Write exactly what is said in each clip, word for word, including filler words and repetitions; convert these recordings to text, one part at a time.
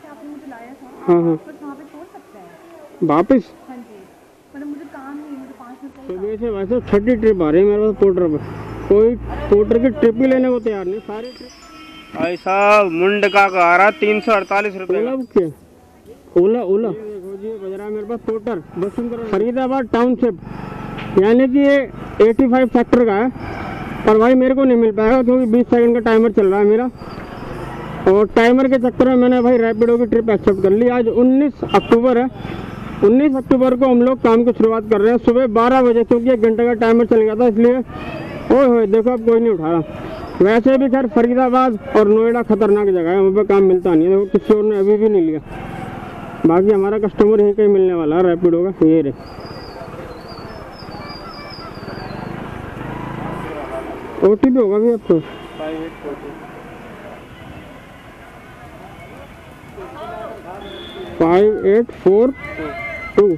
आपने मुझे लाया था। हाँ हाँ बस वहाँ पे छोड़ सकता है वापस। हाँ जी, मतलब मुझे काम नहीं, मुझे पाँच मिनट का ही सुबह से वैसे छठी ट्रिप आ रही है मेरे पास पोर्टर पर, कोई पोर्टर की ट्रिप ही लेने को तैयार नहीं। सारी ट्रिप भाई साहब मुंड का आ रहा तीन सौ अड़तालीस रुपये ओला बुक किया, ओला ओला देखो जी बज रहा है मेरे पास पोर्टर बुकिंग करो फरीदाबाद टाउनशिप, यानी कि ये पचासी सेक्टर का है। पर भाई मेरे को नहीं मिल पाएगा क्योंकि बीस सेकंड का टाइमर चल रहा है मेरा, और टाइमर के चक्कर में मैंने भाई रैपिडो की ट्रिप एक्सेप्ट कर ली। आज उन्नीस अक्टूबर है, उन्नीस अक्टूबर को हम लोग काम की शुरुआत कर रहे हैं सुबह बारह बजे, क्योंकि एक घंटे का टाइमर चल गया था इसलिए। ओए होए देखो अब कोई नहीं उठा रहा। वैसे भी खैर फरीदाबाद और नोएडा खतरनाक जगह है, वहाँ पर काम मिलता नहीं है, देखो किसी और ने अभी भी नहीं लिया। बाकी हमारा कस्टमर यहीं कहीं मिलने वाला है रैपिडो का, ये रे ओ टी पी होगा भी आपको फाइव एट फोर टू।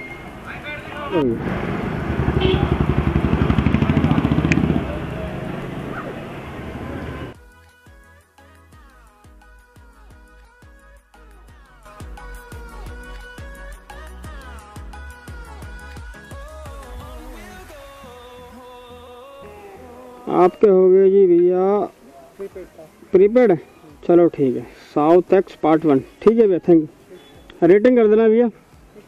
आपके हो गए जी भैया प्रीपेड है, चलो ठीक है। साउथ एक्स पार्ट वन, ठीक है भैया, थैंक यू। रेटिंग कर देना भैया।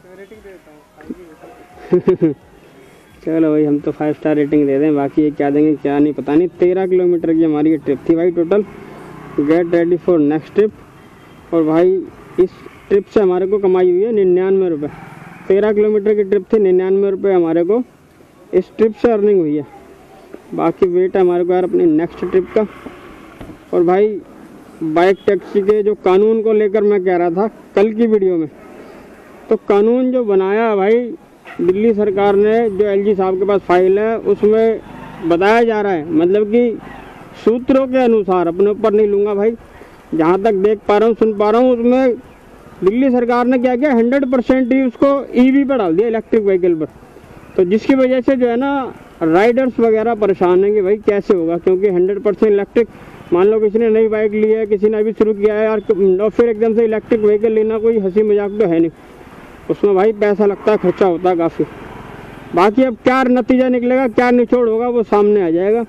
चलो भाई हम तो फाइव स्टार रेटिंग दे दें, बाकी ये क्या देंगे क्या नहीं पता नहीं। तेरह किलोमीटर की हमारी ये ट्रिप थी भाई total. Get ready for next trip. और भाई इस ट्रिप से हमारे को कमाई हुई है निन्यानवे रुपये। तेरह किलोमीटर की ट्रिप थी, निन्यानवे रुपये हमारे को इस ट्रिप से अर्निंग हुई है। बाकी वेट है हमारे को यार अपनी नेक्स्ट ट्रिप का। और भाई बाइक टैक्सी के जो कानून को लेकर मैं कह रहा था कल की वीडियो में, तो कानून जो बनाया भाई दिल्ली सरकार ने, जो एलजी साहब के पास फाइल है उसमें बताया जा रहा है, मतलब कि सूत्रों के अनुसार, अपने ऊपर नहीं लूँगा भाई, जहाँ तक देख पा रहा हूँ सुन पा रहा हूँ, उसमें दिल्ली सरकार ने क्या किया, हंड्रेड परसेंट ही उसको ईवी पर डाल दिया, इलेक्ट्रिक व्हीकल पर। तो जिसकी वजह से जो है ना राइडर्स वगैरह परेशान हैं कि भाई कैसे होगा, क्योंकि हंड्रेड परसेंट इलेक्ट्रिक, मान लो किसी ने नई बाइक ली है, किसी ने अभी शुरू किया है यार, और फिर एकदम से इलेक्ट्रिक व्हीकल लेना कोई हंसी मजाक तो है नहीं, उसमें भाई पैसा लगता है, खर्चा होता है काफ़ी। बाकी अब क्या नतीजा निकलेगा, क्या निचोड़ होगा, वो सामने आ जाएगा।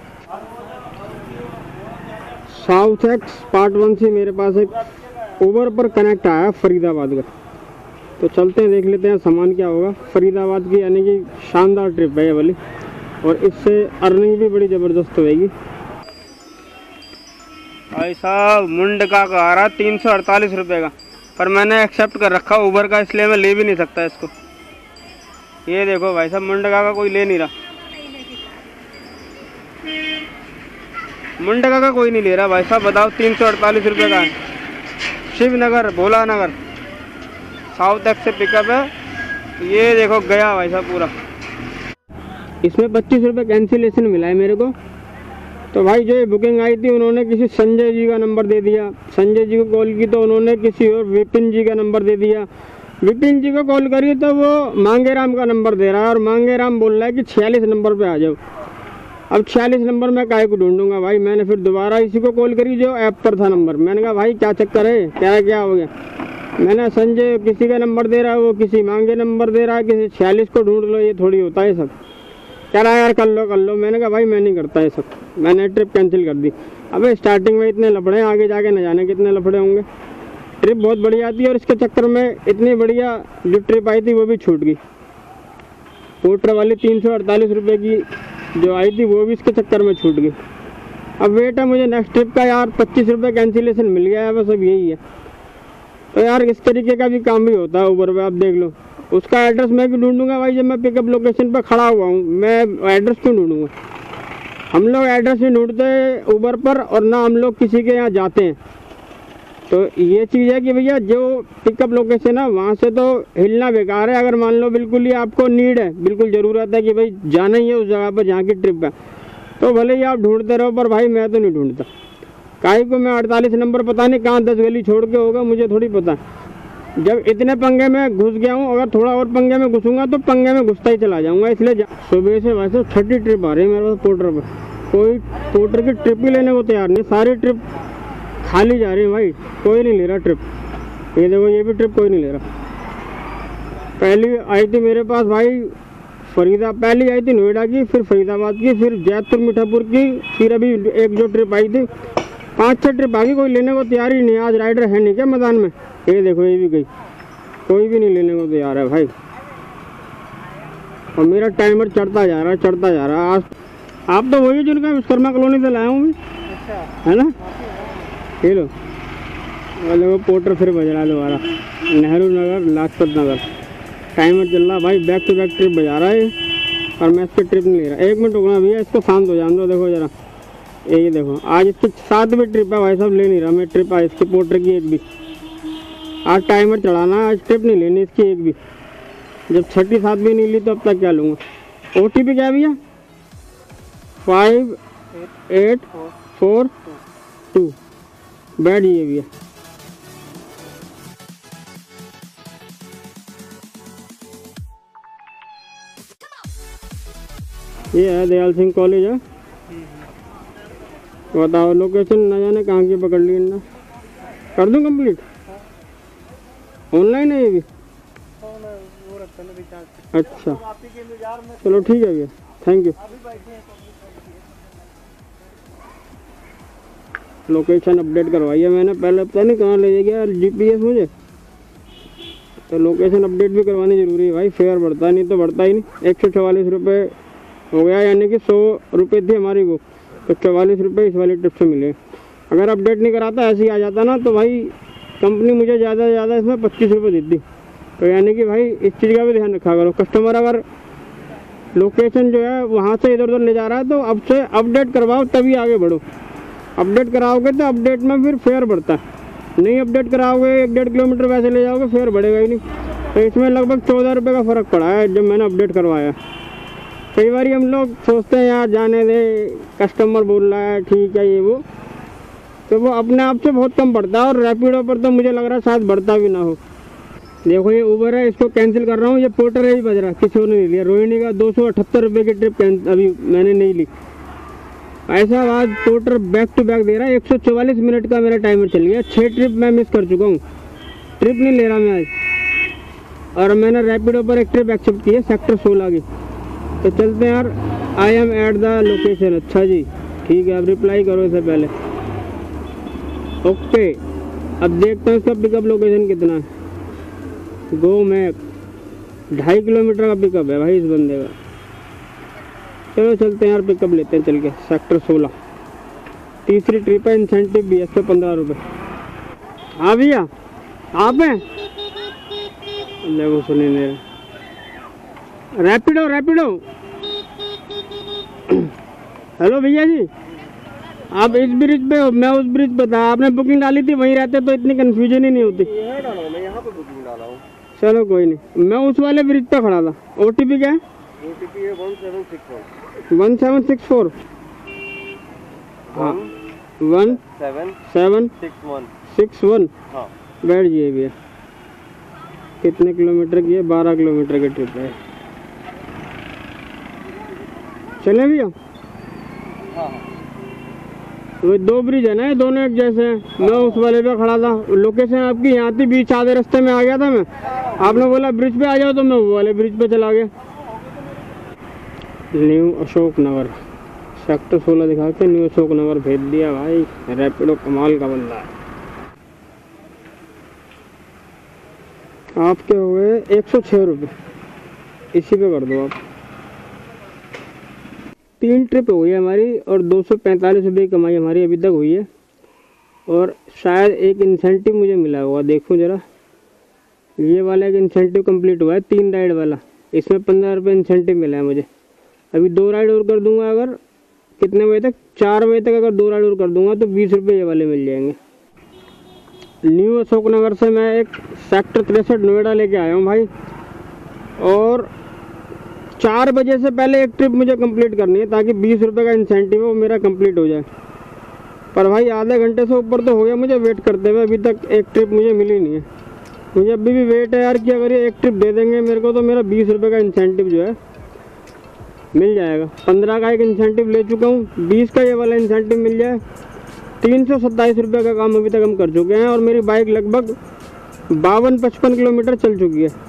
साउथ एक्स पार्ट वन से मेरे पास एक उबर पर कनेक्ट आया फरीदाबाद का, तो चलते हैं देख लेते हैं सामान क्या होगा। फरीदाबाद की यानी कि शानदार ट्रिप है ये वाली, और इससे अर्निंग भी बड़ी ज़बरदस्त होएगी। भाई साहब मुंड का आ रहा तीन सौ अड़तालीस रुपये का, पर मैंने एक्सेप्ट कर रखा उबर का, इसलिए मैं ले भी नहीं सकता इसको। ये देखो भाई साहब मुंड का कोई ले नहीं रहा, मुंड का कोई नहीं ले रहा भाई साहब। बताओ तीन सौ अड़तालीस रुपये का है, शिवनगर भोला नगर, साउथ एक्स से पिकअप है। ये देखो गया भाई साहब पूरा। इसमें पच्चीस रुपये कैंसिलेशन मिला है मेरे को। तो भाई जो ये बुकिंग आई थी उन्होंने किसी संजय जी का नंबर दे दिया, संजय जी को कॉल की तो उन्होंने किसी और विपिन जी का नंबर दे दिया, विपिन जी को कॉल करी तो वो मांगेराम का नंबर दे रहा है, और मांगेराम बोल रहा है कि छियालीस नंबर पे आ जाओ। अब छियालीस नंबर मैं काहे को ढूंढूंगा भाई। मैंने फिर दोबारा इसी को कॉल करी जो ऐप पर था नंबर। मैंने कहा भाई क्या चक्कर है, क्या क्या हो गया। मैंने संजय किसी का नंबर दे रहा है, वो किसी मांगे नंबर दे रहा है, किसी छियालीस को ढूंढ लो, ये थोड़ी होता है सब। कह रहा यार कर लो कर लो। मैंने कहा भाई मैं नहीं करता ये सब, मैंने ट्रिप कैंसिल कर दी। अबे स्टार्टिंग में इतने लफड़े हैं, आगे जाके न जाने कितने लफड़े होंगे। ट्रिप बहुत बढ़िया थी और इसके चक्कर में इतनी बढ़िया जो ट्रिप आई थी वो भी छूट गई। पोर्टर वाली तीन सौ अड़तालीस रुपये की जो आई थी वो भी इसके चक्कर में छूट गई। अब वेट है मुझे नेक्स्ट ट्रिप का यार, पच्चीस रुपये कैंसिलेशन मिल गया है, बस अब यही है। तो यार इस तरीके का भी काम भी होता है ऊबर पे, आप देख लो। उसका एड्रेस मैं भी ढूंढूंगा भाई, जब मैं पिकअप लोकेशन पर खड़ा हुआ हूँ, मैं एड्रेस क्यों ढूंढूंगा। हम लोग एड्रेस नहीं ढूंढते ऊबर पर, और ना हम लोग किसी के यहाँ जाते हैं। तो ये चीज़ है कि भैया जो पिकअप लोकेशन है वहाँ से तो हिलना बेकार है। अगर मान लो बिल्कुल ही आपको नीड है, बिल्कुल ज़रूरत है कि भाई जाना ही है उस जगह पर जहाँ की ट्रिप है, तो भले ही आप ढूंढते रहो, पर भाई मैं तो नहीं ढूंढता। काहे को मैं अड़तालीस नंबर पता नहीं कहाँ दस गली छोड़ के होगा, मुझे थोड़ी पता। जब इतने पंगे में घुस गया हूँ, अगर थोड़ा और पंगे में घुसूंगा तो पंगे में घुसता ही चला जाऊँगा। इसलिए सुबह से वैसे छठी ट्रिप आ रही है मेरे पास पोर्टर पर, कोई पोर्टर की ट्रिप ही लेने को तैयार नहीं। सारी ट्रिप खाली जा रही है भाई, कोई नहीं ले रहा ट्रिप। ये देखो ये भी ट्रिप कोई नहीं ले रहा। पहली आई थी मेरे पास भाई फरीदा, पहली आई थी नोएडा की, फिर फरीदाबाद की, फिर जैतपुर मीठापुर की, फिर अभी एक जो ट्रिप आई थी, पाँच छः ट्रिप आ गई, कोई लेने को तैयार ही नहीं। आज राइडर है नहीं क्या मैदान में? ये देखो ये भी गई, कोई भी नहीं लेने को तैयार है भाई। और मेरा टाइमर चढ़ता जा रहा है चढ़ता जा रहा है। आज आप तो वही जिनका विश्वकर्मा कॉलोनी से लाया हूँ मैं, है ना? ये लो देखो पोर्टर फिर बज रहा है दोबारा, नेहरू नगर लाजपत नगर, टाइमर चल रहा भाई, बैक टू बैक ट्रिप बजा रहा है और मैं इसके ट्रिप नहीं ले रहा। एक मिनट रुकना भैया, इसको शांत हो जान दो। देखो जरा ये देखो, आज इसकी सातवीं ट्रिप है भाई साहब, ले नहीं रहा मैं ट्रिप आज इसकी पोर्टर की एक भी। आज टाइमर चढ़ाना, आज ट्रिप नहीं लेनी इसकी एक भी। जब छठी सातवीं नहीं ली तो अब तक क्या लूँगा। ओ टी पी क्या भैया? Five eight four two. बैठ जाइए भैया। ये है दयाल सिंह कॉलेज है। बताओ लोकेशन ना जाने कहाँ की पकड़ ली ना। कर दूँ कंप्लीट? ऑनलाइन है ये भी? अच्छा चलो ठीक है भैया, थैंक यू। लोकेशन अपडेट करवाई है मैंने, पहले पता नहीं कहाँ ले गया जीपीएस मुझे, तो लोकेशन अपडेट भी करवानी जरूरी है भाई। फेयर बढ़ता नहीं तो बढ़ता ही नहीं। एक सौ चवालीस रुपये हो गया, यानी कि सौ रुपये थी हमारी वो, तो चवालीस रुपये इस वाली ट्रिप से मिले। अगर अपडेट नहीं कराता ऐसे ही आ जाता ना तो भाई कंपनी मुझे ज़्यादा से ज़्यादा इसमें पच्चीस रुपये देती। तो यानी कि भाई इस चीज़ का भी ध्यान रखा करो। कस्टमर अगर लोकेशन जो है वहाँ से इधर उधर ले जा रहा है तो अब से अपडेट करवाओ तभी आगे बढ़ो। अपडेट कराओगे तो अपडेट में फिर फेयर बढ़ता है, नहीं अपडेट कराओगे एक डेढ़ किलोमीटर वैसे ले जाओगे फेयर बढ़ेगा ही नहीं। तो इसमें लगभग चौदह रुपये का फ़र्क पड़ा है जब मैंने अपडेट करवाया। कई बार हम लोग सोचते हैं यार जाने दे, कस्टमर बोल रहा है ठीक है ये वो, तो वो अपने आप से बहुत कम पड़ता है। और रैपिडो पर तो मुझे लग रहा है शायद बढ़ता भी ना हो। देखो ये उबर है, इसको कैंसिल कर रहा हूँ। ये पोर्टर है ही बज रहा, किसी ने नहीं लिया। रोहिणी का दो सौ अठहत्तर रुपये की ट्रिप अभी मैंने नहीं ली। ऐसा आज पोर्टर बैक टू बैक दे रहा है। एक सौ चौवालीस मिनट का मेरा टाइमर चल गया, छः ट्रिप मैं मिस कर चुका हूँ। ट्रिप नहीं ले रहा मैं आज। और मैंने रैपिडो पर एक ट्रिप एक्सेप्ट की है सेक्टर सोलह की। तो चलते हैं यार, I am at the location. अच्छा जी ठीक है, अब रिप्लाई करो इससे पहले। ओके अब देखता हूँ इसका पिकअप लोकेशन कितना है। गो मैप ढाई किलोमीटर का पिकअप है भाई इस बंदे का। चलो चलते हैं यार, पिकअप लेते हैं चल के। सेक्टर सोलह तीसरी ट्रिप है, इंसेंटिव भी है एक सौ पंद्रह रुपये। हाँ भैया आप हैं? देखो सुनिए मेरे रैपिडो रैपिडो। हेलो भैया जी, आप इस ब्रिज पे हो, मैं उस ब्रिज पे था। आपने बुकिंग डाली थी, वहीं रहते तो इतनी कंफ्यूजन ही नहीं होती। ये डाला मैं यहाँ पे बुकिंग डाला हूँ। चलो कोई नहीं, मैं उस वाले ब्रिज पे खड़ा था। ओटीपी क्या है? ओटीपी है one seven six one. One seven six four हाँ one seven seven six one six one. हाँ बैठ जाइए भैया। कितने किलोमीटर की है? बारह किलोमीटर की ट्रिप है। चले भैया। हाँ वो दो ब्रिज है ना, ये दोनों एक जैसे हैं। मैं उस वाले पे खड़ा था, लोकेशन आपकी यहाँ थी, बीच आधे रास्ते में आ गया था मैं। आपने बोला ब्रिज पे आ जाओ तो मैं वो वाले ब्रिज पे चला गया। न्यू अशोक नगर सेक्टर सोलह दिखा के न्यू अशोक नगर भेज दिया भाई। रैपिडो कमाल का बंदा है। आपके हुए एक सौ छः रुपये, इसी पे कर दो आप। तीन ट्रिप हो गई हमारी और दो सौ पैंतालीस रुपये की कमाई हमारी अभी तक हुई है। और शायद एक इंसेंटिव मुझे मिला होगा, देखो ज़रा। ये वाला एक इंसेंटिव कंप्लीट हुआ है, तीन राइड वाला, इसमें पंद्रह रुपये इंसेंटिव मिला है मुझे। अभी दो राइड और कर दूंगा, अगर कितने बजे तक? चार बजे तक अगर दो राइड और कर दूंगा तो बीस रुपये ये वाले मिल जाएंगे। न्यू अशोक नगर से मैं एक सेक्टर तिरसठ नोएडा लेके आया हूँ भाई। और चार बजे से पहले एक ट्रिप मुझे कंप्लीट करनी है ताकि बीस रुपये का इंसेंटिव है वो मेरा कंप्लीट हो जाए। पर भाई आधे घंटे से ऊपर तो हो गया मुझे वेट करते हुए, अभी तक एक ट्रिप मुझे मिली नहीं है। मुझे अभी भी वेट है यार कि अगर ये एक ट्रिप दे देंगे मेरे को तो मेरा बीस रुपये का इंसेंटिव जो है मिल जाएगा। पंद्रह का एक इंसेंटिव ले चुका हूँ, बीस का ये वाला इंसेंटिव मिल जाए। तीन सौ सत्ताईस रुपये का काम अभी तक हम कर चुके हैं और मेरी बाइक लगभग बावन पचपन किलोमीटर चल चुकी है।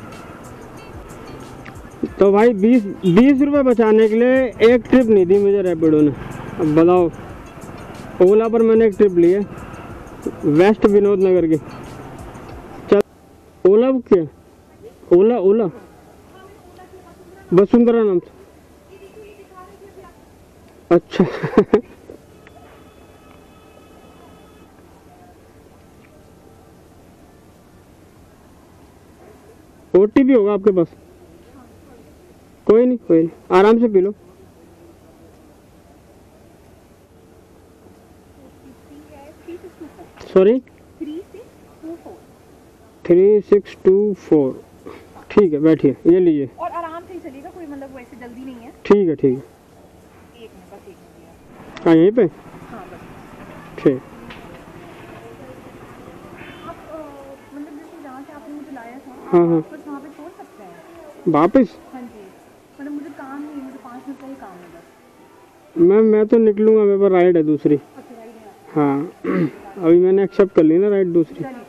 तो भाई बीस बीस रुपये बचाने के लिए एक ट्रिप नहीं दी मुझे रैपिडो ने। अब बताओ, ओला पर मैंने एक ट्रिप ली है वेस्ट विनोद नगर की। चल ओला बुक किया, ओला ओला वसुंधरा नाम से। अच्छा ओटीपी होगा आपके पास? कोई नहीं कोई नहीं, आराम से पी लो। Sorry three six two four. ठीक है बैठिए, ये लीजिए। और आराम से ही चलेगा, कोई मतलब वैसे जल्दी नहीं है। ठीक है ठीक है। एक मिनट बस, एक मिनट। हाँ यहीं पे। हाँ बस। ठीक। आप अ, मतलब जैसे जहाँ से आपने मुझे लाया था, हाँ हाँ बस वहाँ पे छोड़ सकते हैं? वापस? हाँ जी, मतलब मुझे काम नहीं है, मुझे पाँच मिनट का ही काम है बस। मैम मैं तो निकलूंगा, मेरे पास राइड है दूसरी। अच्छा राइट है। हाँ अभी मैंने एक्सेप्ट कर ली ना राइड दूसरी। चलिए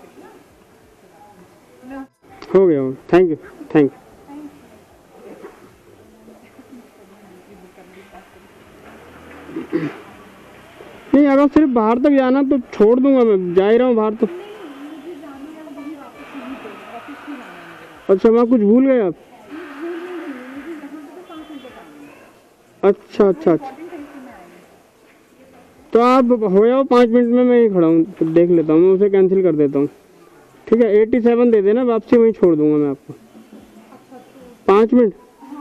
मैं हो गया हो, थैंक यू थैंक यू। नहीं अगर सिर्फ बाहर तक जाना तो छोड़ दूंगा, मैं जा ही रहा हूँ बाहर तो। मुझे जाने है वही वापस नहीं पे ऑफिस नहीं जाना है मुझे। अच्छा वहाँ कुछ भूल गए आप? मुझे यहाँ पे तो पाँच मिनट का काम है। अच्छा अच्छा अच्छा, इम्पोर्टेंट है इसलिए मैं आई हूँ। तो आप हो जाओ पाँच मिनट में, मैं ही खड़ा हूँ तो देख लेता हूँ, मैं उसे कैंसिल कर देता हूँ। ठीक है एटी सेवन दे देना वापसी, वहीं छोड़ दूंगा मैं आपको। पाँच मिनट।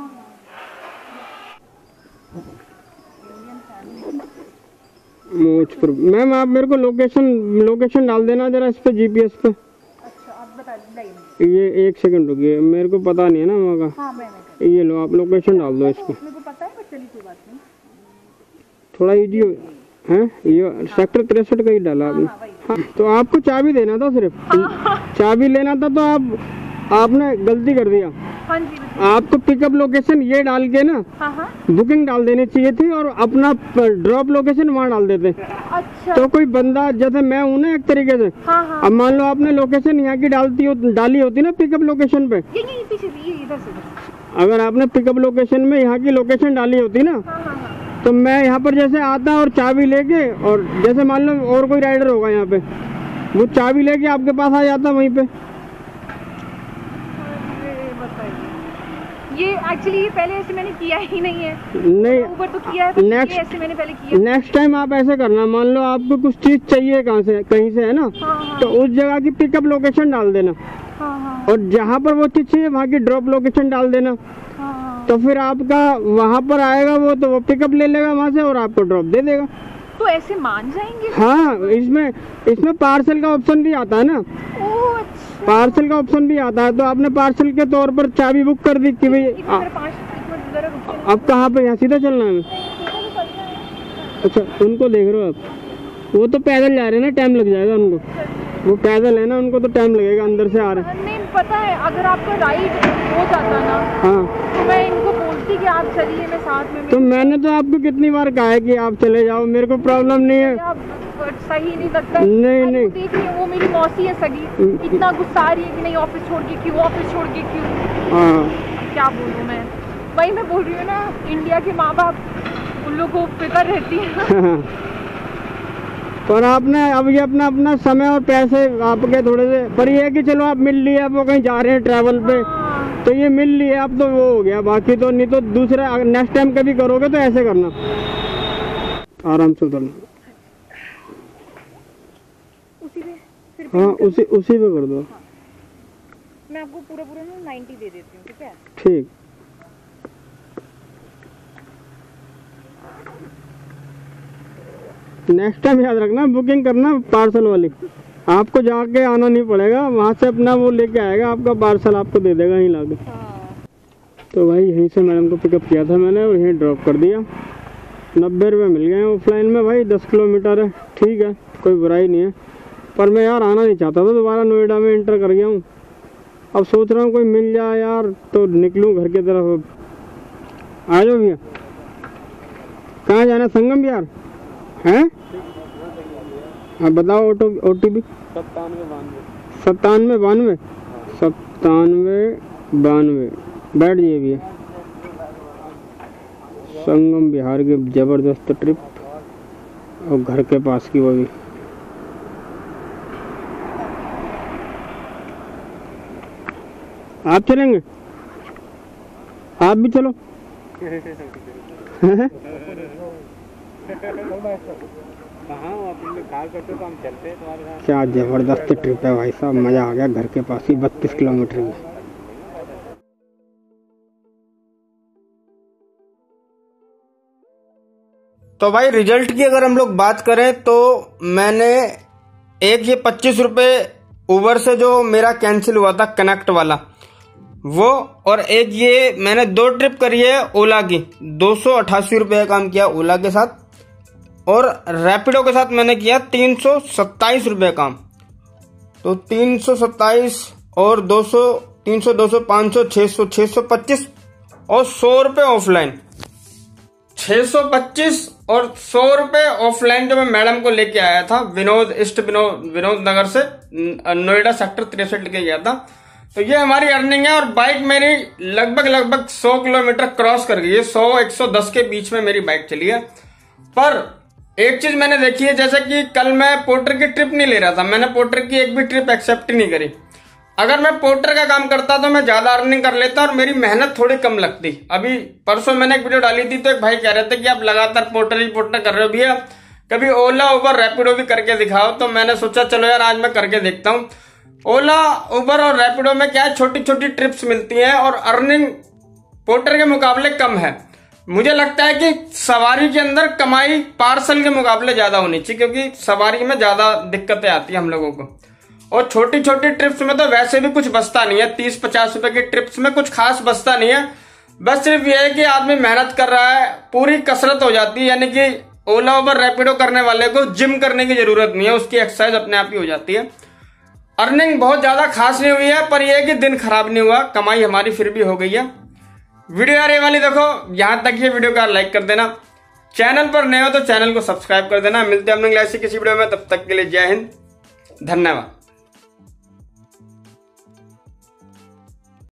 मोचपुर मैम, आप मेरे को लोकेशन लोकेशन डाल देना जरा इस पे, जीपीएस पे। अच्छा आप बता दीजिए। ये एक सेकंड रुकिए, मेरे को पता नहीं है ना वहाँ हाँ मैं मैं का। ये लो आप लोकेशन डाल दो इस पे। मेरे को पता है, बट चलिए कोई बात नहीं। थोड़ा इजी हो है, ये सेक्टर तिरसठ का ही डाला आपने। हाँ वही। हाँ, तो आपको चाबी देना था सिर्फ। चाबी लेना था तो आप आपने गलती कर दिया। हाँ जी बताइए। आपको पिकअप लोकेशन ये डाल के ना हाँ हाँ बुकिंग डाल देनी चाहिए थी, और अपना ड्रॉप लोकेशन वहाँ डाल देते। अच्छा। तो कोई बंदा जैसे मैं हूँ ना एक तरीके से, हाँ हाँ अब मान लो आपने लोकेशन यहाँ की डालती हो डाली होती ना पिकअप लोकेशन पे, ये ये पीछे से, ये इधर से इधर से। अगर आपने पिकअप लोकेशन में यहाँ की लोकेशन डाली होती ना, हाँ हाँ हाँ तो मैं यहाँ पर जैसे आता और चाबी लेके, और जैसे मान लो और कोई राइडर होगा यहाँ पे, वो चाबी लेके आपके पास आ जाता वहीं पे। अरे बताइए, ये एक्चुअली ये पहले ऐसे मैंने किया ही नहीं है। नहीं ऊबर तो किया है, पर Next- ये ऐसे मैंने पहले किया। नेक्स्ट टाइम आप ऐसे करना, मान लो आपको कुछ चीज चाहिए कहाँ से कहीं से है ना, हाँ हाँ तो उस जगह की पिकअप लोकेशन डाल देना, हाँ हाँ और जहाँ पर वो चीज चाहिए वहाँ की ड्रॉप लोकेशन डाल देना। हाँ हाँ। तो फिर आपका वहाँ पर आएगा वो, तो वो पिकअप ले लेगा वहाँ से और आपको ड्रॉप दे देगा। तो ऐसे मान जाएंगे? हाँ इसमें इसमें पार्सल का ऑप्शन भी आता है ना, ओह अच्छा। पार्सल का ऑप्शन भी आता है। तो आपने पार्सल के तौर पर चाबी बुक कर दी कि भाई एक आ- मिनट, पाँच एक मिनट जरा रुकिए। अब कहाँ पे, यहाँ सीधा चलना है हमें? अच्छा उनको देख रहे हो आप, वो तो पैदल जा रहे हैं ना, टाइम लग जाएगा उनको, वो पैदल है ना, उनको तो टाइम लगेगा, अंदर से आ रहे हैं। नहीं पता है, अगर आपका राइड हो जाता ना हाँ तो मैं इनको बोलती कि आप चलिए, मैं साथ में। तो मैंने तो आपको कितनी बार कहा है कि आप चले जाओ, मेरे को प्रॉब्लम नहीं है। आप सही नहीं लगता है। नहीं, अरे नहीं। वो देखिए, वो मेरी मौसी है सगी, इतना गुस्सा आ रही है कि नहीं ऑफिस छोड़ के क्यों, ऑफिस छोड़ के क्यों। हाँ क्या बोलूँ मैं, वही मैं बोल रही हूँ ना, इंडिया के माँ बाप उन लोगों को फिक्र रहती है। पर आपने अब ये अपना अपना समय और पैसे आपके थोड़े से, पर ये है कि चलो आप मिल लिए, आप वो कहीं जा रहे हैं ट्रैवल पे, हाँ। तो ये मिल लिए अब तो वो हो गया, बाकी तो नहीं तो दूसरा नेक्स्ट टाइम कभी करोगे तो ऐसे करना, आराम से उतरना। उसी पे फिर हाँ उसी उसी पे कर दो। मैं आपको पूरा पूरा ना नाइन्टी दे देती हूँ, ठीक है? ठीक। नेक्स्ट टाइम याद रखना, बुकिंग करना पार्सल वाली, आपको जाके आना नहीं पड़ेगा, वहाँ से अपना वो लेके आएगा, आपका पार्सल आपको दे देगा यहीं लाके। हाँ। तो भाई यहीं से मैडम को पिकअप किया था मैंने और यहीं ड्रॉप कर दिया। नब्बे रुपये मिल गए ऑफलाइन में भाई, दस किलोमीटर है, ठीक है कोई बुराई नहीं है। पर मैं यार आना नहीं चाहता था, दोबारा नोएडा में एंटर कर गया हूँ। अब सोच रहा हूँ कोई मिल जाए यार तो निकलूँ घर की तरफ। आ जाओ भैया, कहाँ जाना, संगम बिहार हैं? हाँ बताओ ऑटो ओ टी पी। सत्तानवे बानवे सत्तानवे बानवे सत्तानवे बानवे बैठ जाइए भैया। संगम बिहार की जबरदस्त ट्रिप और घर के पास की वो भी। आप चलेंगे? आप भी चलो। क्या जबरदस्त ट्रिप है भाई साहब, मजा आ गया। घर के पास ही बत्तीस किलोमीटर की। तो भाई रिजल्ट की अगर हम लोग बात करें तो मैंने एक ये पच्चीस रुपये उबर से जो मेरा कैंसिल हुआ था कनेक्ट वाला वो, और एक ये मैंने दो ट्रिप करी है ओला की, दो सौ अट्ठासी रुपये का काम किया ओला के साथ, और रैपिडो के साथ मैंने किया तीन सौ सत्ताईस रुपये काम। तो तीन सौ सत्ताईस और दो सौ, तीन सौ, दो सौ, पाँच सौ, छः सौ, छः सौ पच्चीस और सौ रुपये ऑफलाइन। छः सौ पच्चीस और सौ रुपये ऑफलाइन जो मैं मैडम को लेके आया था विनोद ईस्ट विनोद विनोद नगर से, नोएडा सेक्टर तिरसठ लेके गया था। तो ये हमारी अर्निंग है, और बाइक मेरी लगभग लगभग सौ किलोमीटर क्रॉस कर गई है। सौ एक सौ दस के बीच में मेरी बाइक चली है। पर एक चीज मैंने देखी है, जैसे कि कल मैं पोर्टर की ट्रिप नहीं ले रहा था, मैंने पोर्टर की एक भी ट्रिप एक्सेप्ट ही नहीं करी। अगर मैं पोर्टर का काम करता तो मैं ज्यादा अर्निंग कर लेता और मेरी मेहनत थोड़ी कम लगती। अभी परसों मैंने एक वीडियो डाली थी तो एक भाई कह रहे थे कि आप लगातार पोर्टर ही पोर्टर कर रहे हो भैया, कभी ओला उबर रैपिडो भी करके दिखाओ। तो मैंने सोचा चलो यार आज मैं करके देखता हूँ। ओला उबर और रैपिडो में क्या छोटी छोटी ट्रिप्स मिलती हैं और अर्निंग पोर्टर के मुकाबले कम है। मुझे लगता है कि सवारी के अंदर कमाई पार्सल के मुकाबले ज्यादा होनी चाहिए, क्योंकि सवारी में ज्यादा दिक्कतें आती है हम लोगों को। और छोटी छोटी ट्रिप्स में तो वैसे भी कुछ बचता नहीं है, तीस पचास रुपए की ट्रिप्स में कुछ खास बचता नहीं है। बस सिर्फ ये है कि आदमी मेहनत कर रहा है, पूरी कसरत हो जाती है। यानी कि ओला उबर रैपिडो करने वाले को जिम करने की जरूरत नहीं है, उसकी एक्सरसाइज अपने आप ही हो जाती है। अर्निंग बहुत ज्यादा खास नहीं हुई है, पर यह है कि दिन खराब नहीं हुआ, कमाई हमारी फिर भी हो गई है। वीडियो यार ये वाली देखो, यहां तक ये वीडियो का लाइक कर देना, चैनल पर नए हो तो चैनल को सब्सक्राइब कर देना। मिलते हैं हम लोग ऐसी किसी वीडियो में, तब तक के लिए जय हिंद, धन्यवाद।